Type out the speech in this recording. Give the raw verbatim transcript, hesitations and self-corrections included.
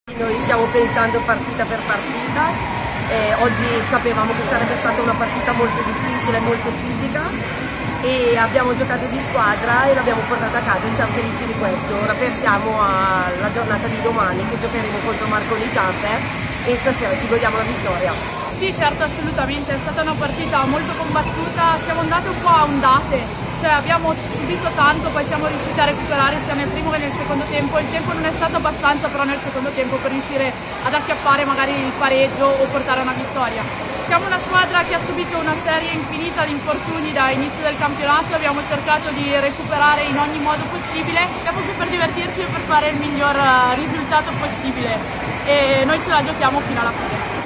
Noi stiamo pensando partita per partita, eh, oggi sapevamo che sarebbe stata una partita molto difficile, molto fisica e abbiamo giocato di squadra e l'abbiamo portata a casa e siamo felici di questo. Ora pensiamo alla giornata di domani che giocheremo contro Marconi Jumpers e stasera ci godiamo la vittoria. Sì, certo, assolutamente, è stata una partita molto combattuta, siamo andate un po' a ondate. Cioè abbiamo subito tanto, poi siamo riusciti a recuperare sia nel primo che nel secondo tempo. Il tempo non è stato abbastanza però nel secondo tempo per riuscire ad acchiappare magari il pareggio o portare a una vittoria. Siamo una squadra che ha subito una serie infinita di infortuni da inizio del campionato, abbiamo cercato di recuperare in ogni modo possibile, proprio per divertirci e per fare il miglior risultato possibile e noi ce la giochiamo fino alla fine.